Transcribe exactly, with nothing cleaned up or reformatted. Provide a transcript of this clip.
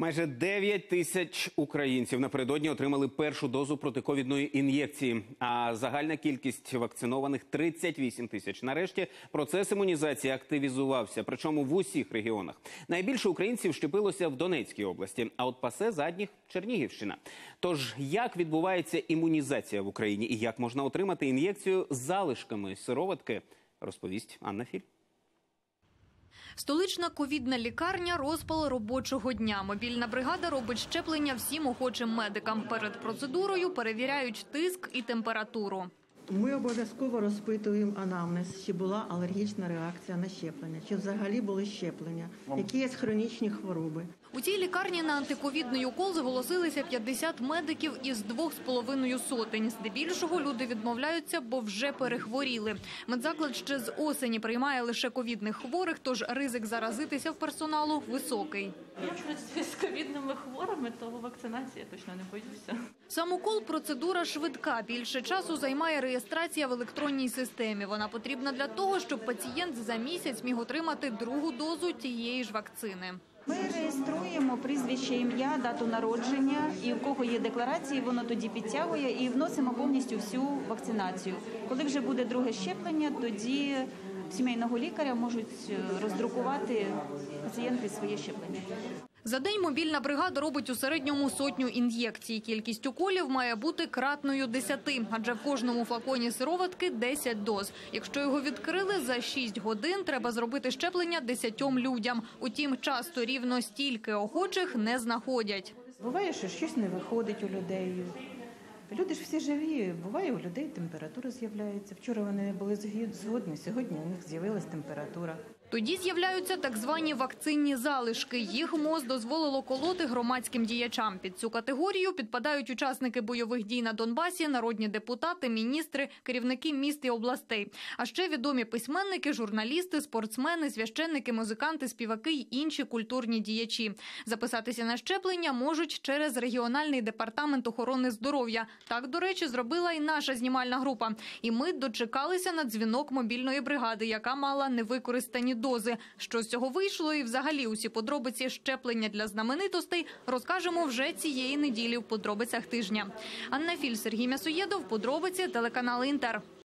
Майже дев'ять тисяч українців напередодні отримали першу дозу протиковідної ін'єкції, а загальна кількість вакцинованих – тридцять вісім тисяч. Нарешті процес імунізації активізувався, причому в усіх регіонах. Найбільше українців щепилося в Донецькій області, а от пасе задніх – Чернігівщина. Тож, як відбувається імунізація в Україні і як можна отримати ін'єкцію з залишками сироватки, розповість Анна Філь. Столична ковідна лікарня – розпал робочого дня. Мобільна бригада робить щеплення всім охочим медикам. Перед процедурою перевіряють тиск і температуру. Ми обов'язково розпитуємо анамнез, чи була алергічна реакція на щеплення, чи взагалі були щеплення, які є хронічні хвороби. У цій лікарні на антиковідний укол зголосилися п'ятдесят медиків із двох з половиною сотень. Здебільшого люди відмовляються, бо вже перехворіли. Медзаклад ще з осені приймає лише ковідних хворих, тож ризик заразитися в персоналу високий. Я працюю з ковідними хворими, то вакцинації я точно не боюся. Сам укол – процедура швидка. Більше часу займає реєстрація в електронній системі. Вона потрібна для того, щоб пацієнт за місяць міг отримати другу дозу тієї ж вакцини. Ми реєструємо прізвище, ім'я, дату народження, і в кого є декларації, воно тоді підтягує, і вносимо повністю всю вакцинацію. Коли вже буде друге щеплення, тоді сімейного лікаря можуть роздрукувати пацієнти своє щеплення. За день мобільна бригада робить у середньому сотню ін'єкцій. Кількість уколів має бути кратною десяти, адже в кожному флаконі сироватки десять доз. Якщо його відкрили, за шість годин треба зробити щеплення десятьом людям. Утім, часто рівно стільки охочих не знаходять. Буває, що щось не виходить у людей. Люди ж всі живі, буває у людей температура з'являється. Вчора вони не були згодні, сьогодні у них з'явилась температура. Тоді з'являються так звані вакцинні залишки. Їх МОЗ дозволило колоти громадським діячам. Під цю категорію підпадають учасники бойових дій на Донбасі, народні депутати, міністри, керівники міст і областей. А ще відомі письменники, журналісти, спортсмени, священники, музиканти, співаки й інші культурні діячі. Записатися на щеплення можуть через регіональний департамент охорони здоров'я. Так, до речі, зробила і наша знімальна група. І ми дочекалися на дзвінок мобільної бригади, яка мала невикористані дози. Що з цього вийшло і взагалі усі подробиці щеплення для знаменитостей розкажемо вже цієї неділі в подробицях тижня. Анна Філь, Сергій Мясоєдов, подробиці, телеканал Інтер.